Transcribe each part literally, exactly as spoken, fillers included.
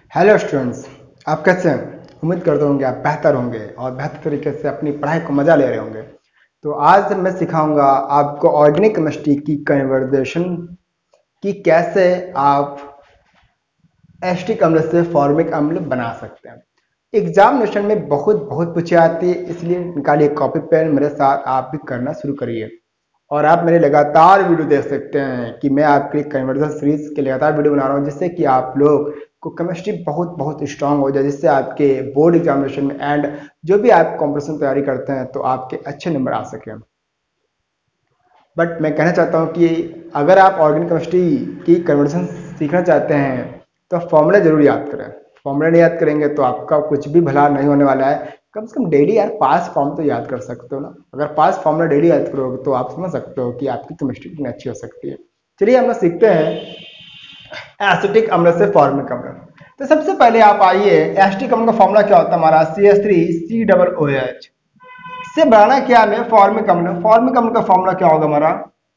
Hello students, आप कैसे हैं? उम्मीद करता हूँ कि आप बेहतर होंगे और बेहतर तरीके से अपनी पढ़ाई को मजा ले रहे होंगे। तो आज मैं सिखाऊंगा आपको ऑर्गेनिक केमिस्ट्री की कन्वर्जेशन कि कैसे आप एसिटिक अम्ल से फॉर्मिक अम्ल बना सकते हैं। एग्जामिनेशन में बहुत बहुत पूछे आती है, इसलिए निकालिए कॉपी पेन, मेरे साथ आप भी करना शुरू करिए। और आप मेरे लगातार वीडियो देख सकते हैं कि मैं आपके कन्वर्जन सीरीज के लगातार वीडियो बना रहा हूँ, जिससे कि आप लोग को केमिस्ट्री बहुत बहुत स्ट्रांग हो जाए, जिससे आपके बोर्ड एग्जामिनेशन में एंड जो भी आप कॉम्पिटिशन तैयारी करते हैं तो आपके अच्छे नंबर आ सकें। बट मैं कहना चाहता हूँ कि अगर आप ऑर्गेनिक केमिस्ट्री की कन्वर्जन सीखना चाहते हैं तो फॉर्मूला जरूर याद करें। फॉर्मूला नहीं याद करेंगे तो आपका कुछ भी भला नहीं होने वाला है। कम से कम डेली यार पास फॉर्म तो याद कर सकते हो ना। अगर पास फॉर्मूला डेली याद करोगे तो आप समझ सकते हो कि आपकी केमिस्ट्री कितनी अच्छी हो सकती है। चलिए हम लोग सीखते हैं एसिटिक अम्ल से फॉर्मिक अम्ल। तो सबसे पहले आप आइए, एसिटिक अम्ल का फॉर्मूला क्या होता है हमारा C H three C double O H. इससे बनाना क्या है फॉर्मिक अम्ल। फॉर्मिक अम्ल का फॉर्मूला क्या होगा हमारा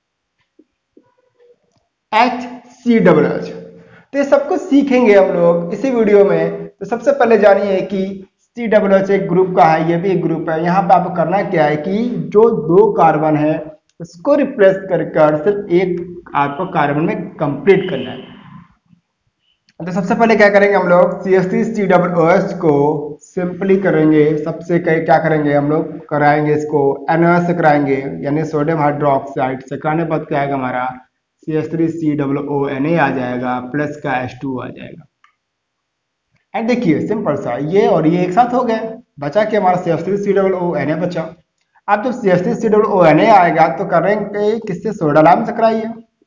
एच सी डबल एच। तो ये सब कुछ सीखेंगे हम लोग इसी वीडियो में। तो सबसे पहले जानिए कि सी डबल एच एक ग्रुप का है, ये भी एक ग्रुप है। यहाँ पे आपको करना क्या है कि जो दो कार्बन है उसको रिप्लेस कर कर सिर्फ एक आपको कार्बन में कंप्लीट करना है। तो सबसे पहले क्या करेंगे हम लोग C S three C double O H को सिंपली करेंगे। सबसे क्या करेंगे हम लोग कराएंगे इसको एन ओ एच से कराएंगे, यानी सोडियम हाइड्रोक्साइड से। कराने बाद क्या आएगा हमारा C H three C double O N A आ जाएगा, प्लस का एच टू आ जाएगा। एंड देखिए सिंपल सा, ये और ये एक साथ हो गए, बचा कि हमारा C H three C double O N A बचा। अब जब C H three C double O N A आएगा तो करेंगे किससे, सोडा लाइम से कराइए।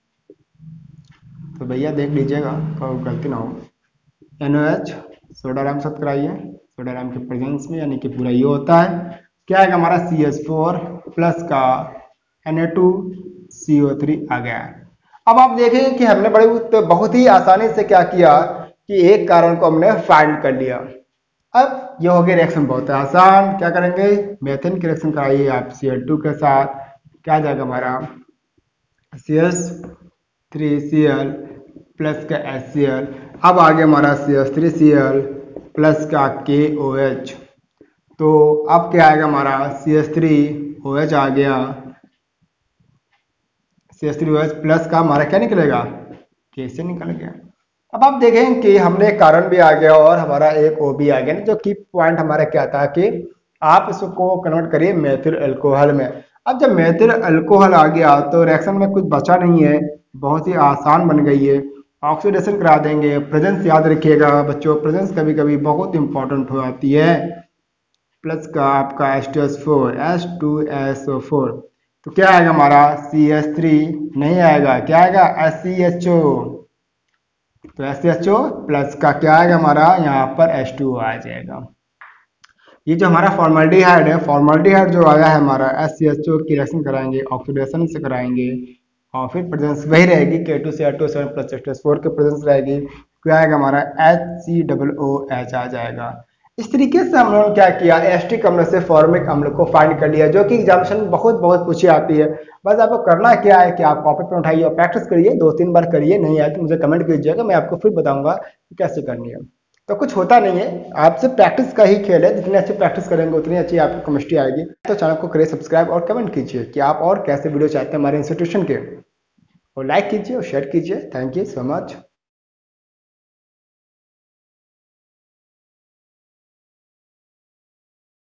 तो भैया देख लीजिएगा कोई गलती ना हो, N O H soda lime साथ कराइए। सोडा लाइम के प्रेजेंस में, यानी कि पूरा ये होता है क्या आएगा हमारा सी एच फोर प्लस का N A two C O three आ गया। अब आप देखेंगे कि हमने बड़ी तो बहुत ही आसानी से क्या किया कि एक कारण को हमने फाइंड कर लिया। अब ये हो गया रिएक्शन बहुत आसान। क्या करेंगे, मेथेन की रिएक्शन कराइए आप सी एल टू के साथ। क्या जाएगा हमारा C H three C L plus का एच सी एल। अब आगे हमारा C H three C L plus का के ओ एच। तो अब क्या आएगा हमारा C H three O H आ गया, C H three O H plus का हमारा क्या निकलेगा के से निकल गया। अब आप देखें कि हमने एक कारण भी आ गया और हमारा एक ओ भी आ गया, जो की पॉइंट हमारा क्या था कि आप इसको कन्वर्ट करिए मेथिल अल्कोहल में। अब जब मेथिल अल्कोहल आ गया तो रिएक्शन में कुछ बचा नहीं है, बहुत ही आसान बन गई है। ऑक्सीडेशन करा देंगे। प्रेजेंस याद रखिएगा बच्चों, प्रेजेंस कभी कभी बहुत इंपॉर्टेंट हो जाती है। प्लस का आपका H two S four H two S O four. तो क्या आएगा हमारा सी एच थ्री नहीं आएगा, क्या आएगा एस सी एच ओ। तो S C H O plus का क्या आएगा हमारा यहाँ पर एच टू ओ आ जाएगा। ये जो हमारा फॉर्मल्डिहाइड है, फॉर्मल्डिहाइड जो आया है हमारा एस सी एच ओ की रिएक्शन कराएंगे, ऑक्सीडेशन से कराएंगे और फिर प्रेजेंस वही रहेगी K two C R two seven plus H two S four की प्रेजेंस रहेगी। क्या आएगा हमारा H C double O H आ जाएगा। इस तरीके से हम लोगों ने क्या किया, एसिटिक अम्ल से फॉर्मिक अम्ल को फाइंड कर लिया, जो कि एग्जामिनेशन में बहुत बहुत पूछी आती है। बस आपको करना क्या है कि आप कॉपी पे उठाइए और प्रैक्टिस करिए, दो तीन बार करिए। नहीं आए तो मुझे कमेंट कीजिएगा, मैं आपको फिर बताऊंगा कि कैसे करनी है। तो कुछ होता नहीं है, आपसे प्रैक्टिस का ही खेल है। जितनी अच्छी प्रैक्टिस करेंगे उतनी अच्छी आपको केमिस्ट्री आएगी। तो चैनल को करिए सब्सक्राइब और कमेंट कीजिए कि आप और कैसे वीडियो चाहते हैं हमारे इंस्टीट्यूशन के, और लाइक कीजिए और शेयर कीजिए। Thank you so much.